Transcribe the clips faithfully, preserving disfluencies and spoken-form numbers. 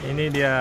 Ini dia.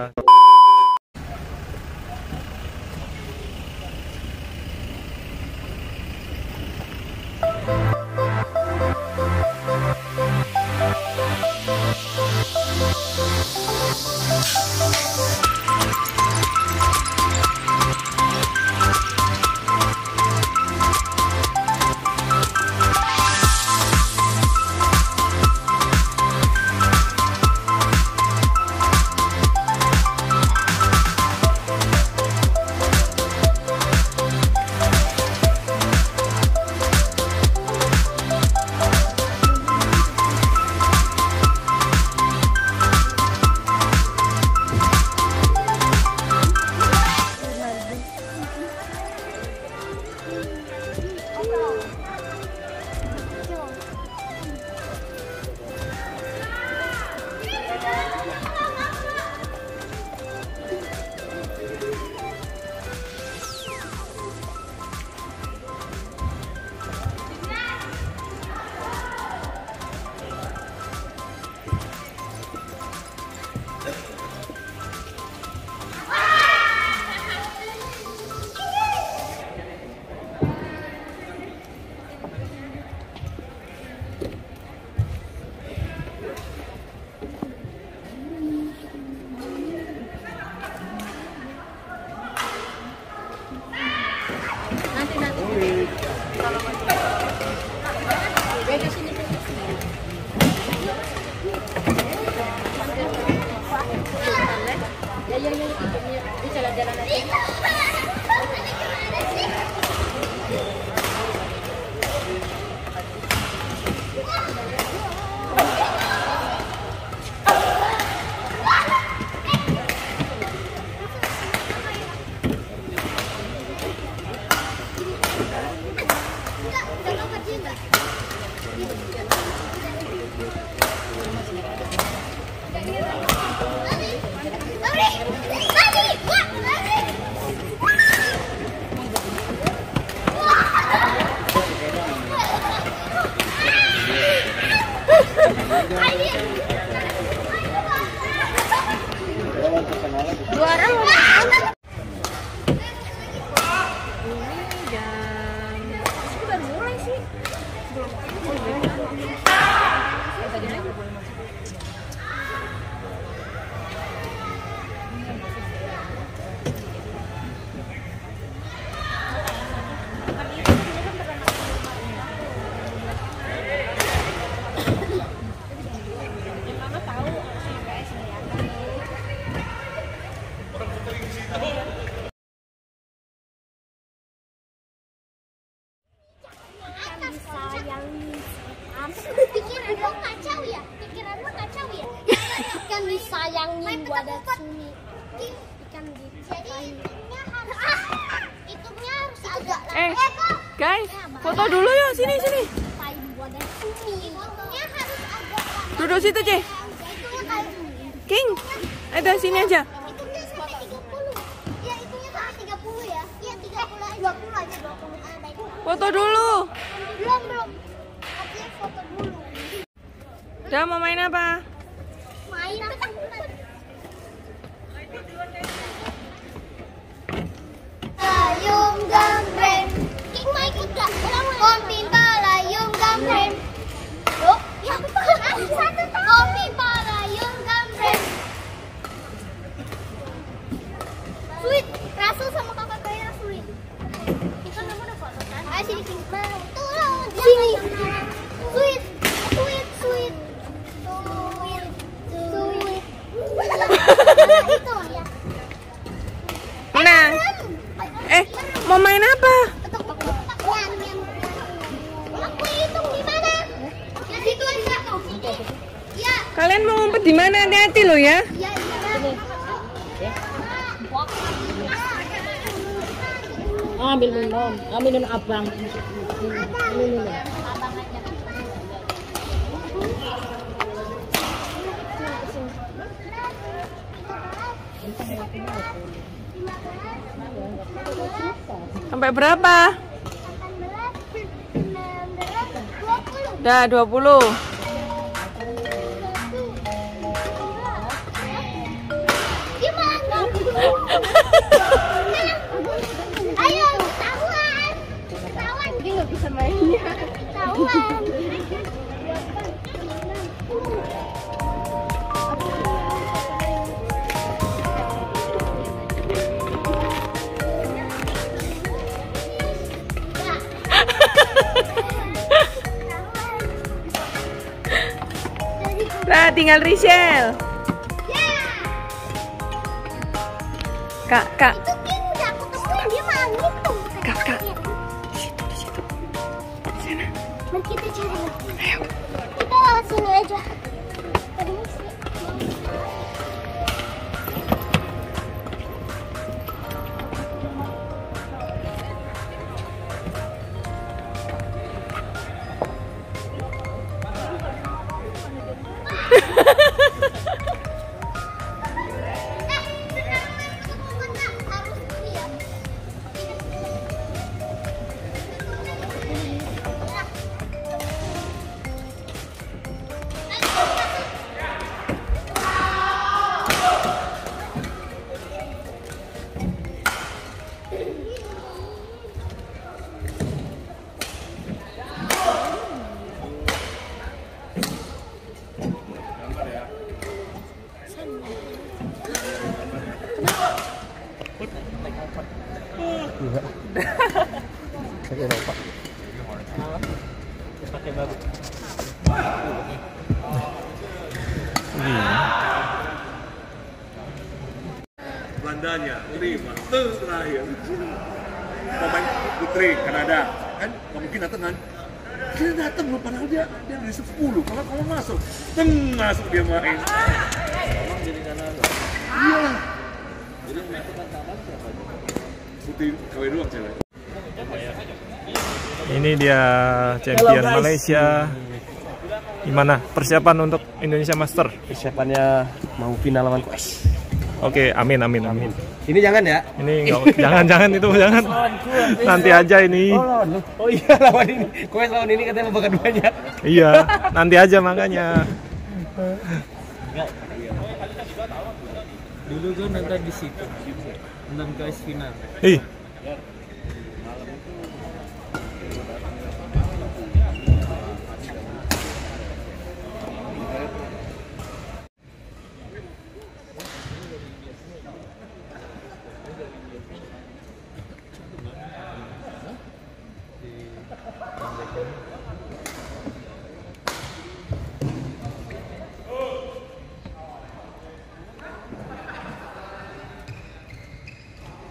Juara pikiran lo kacau ya, pikiran lo kacau ya. Ikan disayangi wadah sini. Ikan disayangi. Itunya harus agak. Eh, guys, foto dulu yuk, sini sini. Duduk situ, Cih. King, ada sini aja. Itunya sampai tiga puluh. Ya, itunya sampai tiga puluh ya. Iya, tiga puluh aja, dua puluh aja, dua puluh. Foto dulu. Belum, belum. Oke, foto dulu. Udah mau main apa? Main apa? Layung gambreng. King mau ikut gak? Om Pimpa layung gambreng. Loh, ya satu tahun. Om Pimpa layung gambreng. Sweet, Rasul sama kakak saya sweet. Kita nggak mau foto kan? Ayo sini King. Turun. Sini. Sweet, sweet, sweet. Sweet, sweet. Itu ya. Nah, eh, mau main apa? Aku hitung di mana? Di situ aja. Ya. Kalian mau ngumpet di mana? Hati-hati lo ya. Ya, iya. Ambil minum, ambil minum abang. Ambil minum. Sampai berapa? Dah dua puluh. Udah tinggal Rachel. Kak, kak. Itu King udah aku temuin, dia malah ngitung. Kak, kak. Di situ, di situ. Di sana. Mari kita cari lagi. Ayo. Kita lewat sini aja. Permisi. Pakai apa? Pakai baru. Belandanya lima tuh terakhir. Pemain putri Kanada kan nggak mungkin datang kan? Dia datang loh, padahal dia dia dari sepuluh. Kalau kalau masuk, teng masuk dia main. Emang jadi Kanada. Iya. Jadi masukkan tangan siapa? Putih K W doang cewek. Ini dia champion Malaysia. Gimana persiapan untuk Indonesia Master? Persiapannya mau final lawan Quest. Oke, amin amin amin. Ini jangan ya? Ini enggak jangan jangan itu jangan. Nanti aja ini. Oh, lawan. Oh iya lawan ini. Quest lawan ini katanya babak keduanya. Iya, nanti aja makanya. Dulu kan nonton di situ. Nonton Quest final. Ih.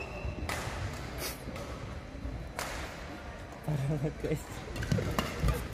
Quest.